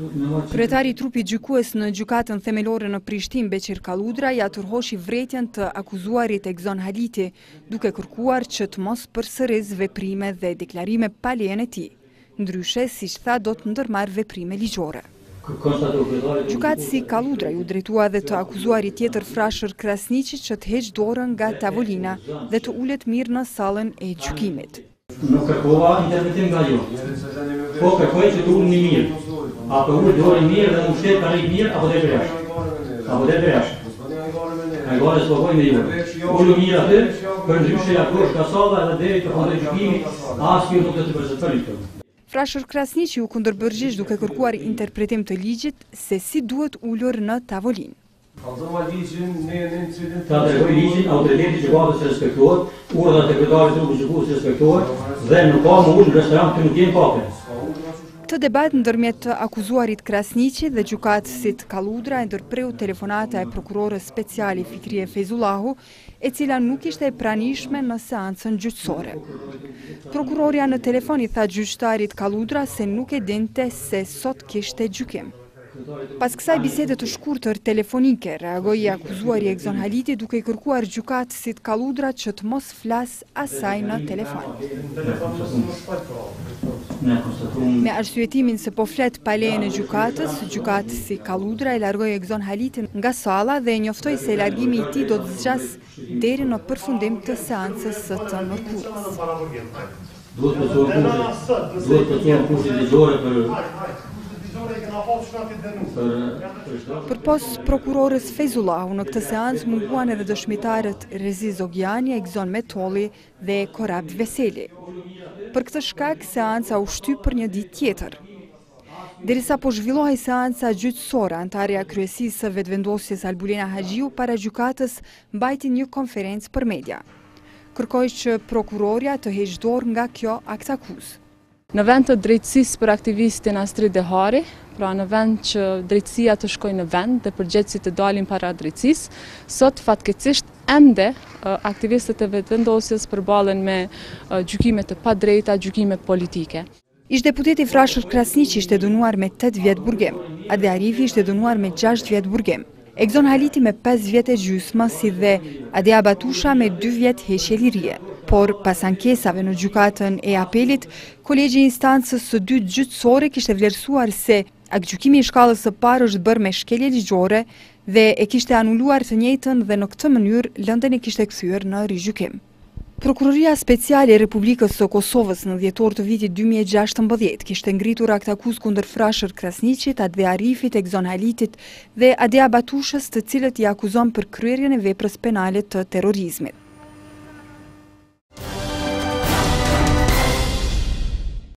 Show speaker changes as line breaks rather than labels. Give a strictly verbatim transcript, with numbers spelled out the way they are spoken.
Kryetari i trupit gjykues në gjykatën themelore në Prishtinë Beqir Kalludra ja tërhoshi vërejtjen të akuzuarit Egzon Haliti, duke kërkuar që të mos përsëris veprime dhe deklarime pa lejen e tij. Ndryshe, siç tha, do të ndërmarrë veprime ligjore. Gjykatësi Kalludra ju drejtua dhe të akuzuarit tjetër Frashër Krasniqi që të heqë dorën nga tavolina dhe të ulet mirë në sallën e gjykimit.
Nuk kërkova interpretim nga ju, po kërkoj që të ullë një mirë, apo ullë dorën mirë dhe më shtetë parit mirë, apo dhe përjash. Apo dhe përjash. A i gare s'pogoj me ju. Ullë mirë atë, për ndryshe akosh ka salla dhe deri të fondë gjykimi, asë kjo nuk të të përzëtërit të.
Frashër Krasniqi u kundërbërgjish duke kërkuar interpretim të ligjit se si duhet ullur në tavolinë.
Ta tregoj ligjin, autoriteti i gjykatës se respektohet, urdhrat e kryetarit të gjykatës se respektohet dhe nuk ka më ullë në restorant të nuk jenë pape.
Këtë debat ndërmjet akuzuarit Krasniqi dhe gjykatësit Kalludra e ndërpreu telefonata e prokurorës speciale Fikrie Fezullahu, e cila nuk ishte e pranishme në seancën gjyqësore. Prokuroria në telefon i tha gjyqtarit Kalludra se nuk e dinte se sot kishte gjykim. Pas kësaj bisede të shkurtër telefonike, reagoi akuzuari Egzon Haliti duke i kërkuar gjykatësit Kalludra që të mos flas asaj në telefon. Me arsyetimin se po flet pa lejen e gjykatës, gjykatësi Kalludra e largoi Egzon Halitin nga salla dhe e njoftoi se largimi i tij do të zgjasë deri në përfundim të seancës së të mërkurës.
Duhet të thonë kushtet ligjore për
Për pos prokurorës Fezullahu në këtë seancë munguan edhe dëshmitarët Rezi Zogjani, Egzon Metolli dhe Korab Veseli. Për këtë shkak, seanca u shtyp për një ditë tjetër. Derisa po zhvillohej seanca gjyqësore, antarja kryesisë së vetëvendosjes Albulina Haxhiu para gjykatës mbajti një konferencë për media. Kërkoi që prokuroria të heqë dorë nga kjo aktakuzë.
Në vend të drejtësisë për aktivistin Astrid Dehari, pra në vend që drejtësia të shkojë në vend dhe përgjegjësit të dalin para drejtësisë, sot fatkeqësisht ende aktivistët e vetëvendosjes përballen me gjykime të padrejta, gjykime politike.
Ish-deputeti Frashër Krasniqi ishte dënuar me tetë vjet burgim, Ade Arifi ishte dënuar me gjashtë vjet burgim, Egzon Haliti me pesë vjet e gjysmë, si dhe Adea Batusha me dy vjet heqje lirie. Por pas ankesave në gjykatën e apelit, kolegji i instancës së dytë gjyqësore kishte vlerësuar se aktgjykimi i shkallës së parë është bërë me shkelje ligjore dhe e kishte anuluar të njëjtën dhe në këtë mënyrë lëndën e kishte kthyer në rigjykim. Prokuroria Speciale e Republikës së Kosovës në dhjetor të vitit dy mijë e gjashtëmbëdhjetë kishte ngritur aktakuzë kundër Frashër Krasniqit, Ade Arifit, Egzon Halitit dhe Adea Batushës, të cilët i akuzon për kryerjen e veprës penale të terrorizmit.